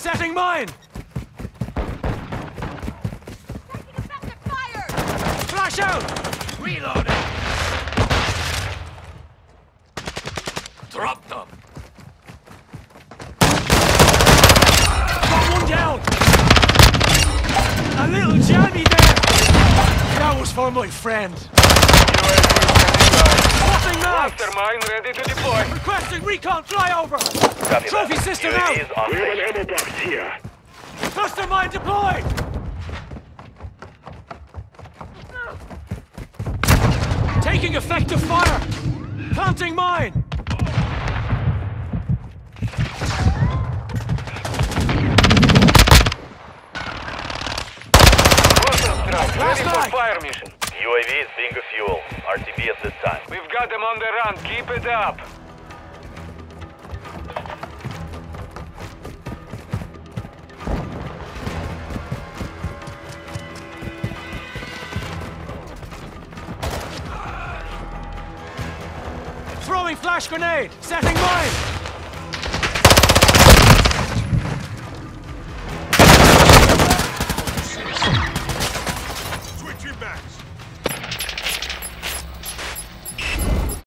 Setting mine! Taking effective fire! Flash out! Reloading! Drop them! Got one down! A little jammy there! That was for my friend. Nothing now! Mastermind ready to deploy. Requesting recon flyover! Copy Trophy that. system UAV out! is on We have an station. ammo box here. Cluster mine deployed! Taking effective fire! Planting mine! Ready for mag. fire mission. UAV is being fuel. RTB at this time. We've got them on the run. Keep it up. Throwing flash grenade! Setting mine!